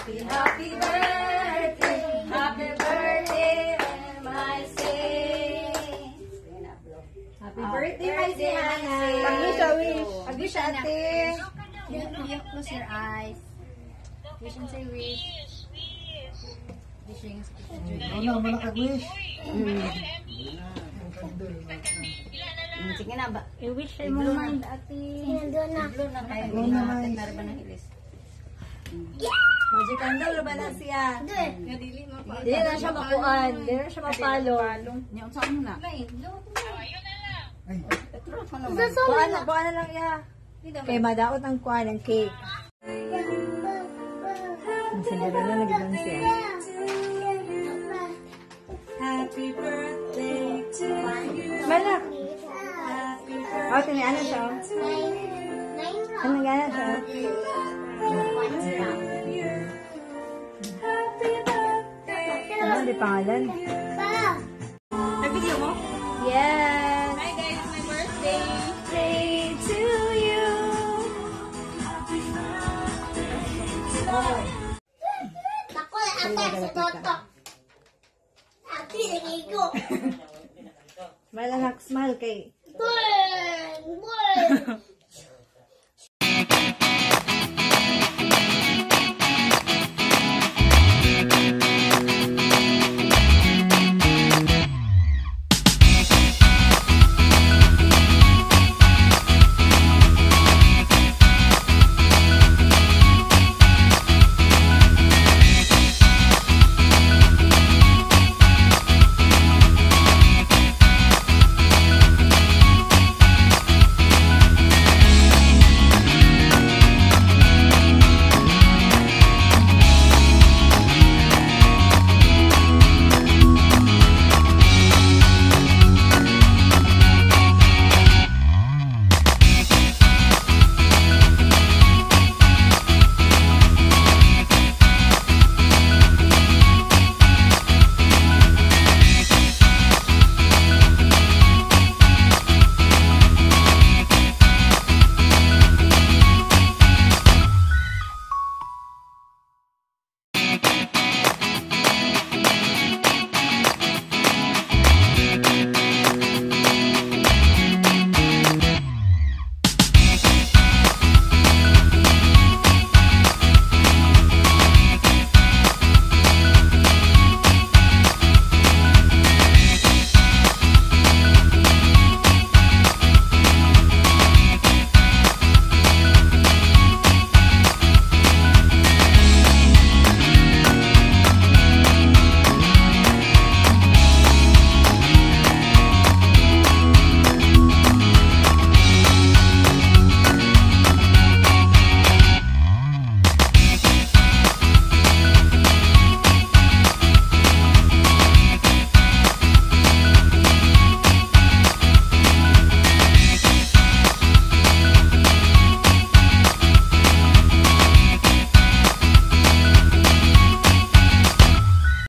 Happy birthday, my say. Happy birthday, my say, Hana. Pag-wish, ate. You close your eyes. Wish and say wish. Wishing. Ano, malakag-wish. Sige na ba? I-wish mo man, ate. Blue na kayo. Narba na hilis. Magic candle ba na siya? Hindi na siya makuan. Hindi na siya mapalo. Niya, saan mo na? Buwan na lang iya. Kay madaot ang kuan ng cake. Masagara na nagiging siya. Happy birthday to you. Malak. Oh, tiniana siya. Ano nagana siya? Ano, di pangalan? Nag-video mo? Yes! Hi guys, my birthday! Day to you! Ako na ate sa toto. Ate, nagigo. Smile anak, smile kay. Burn!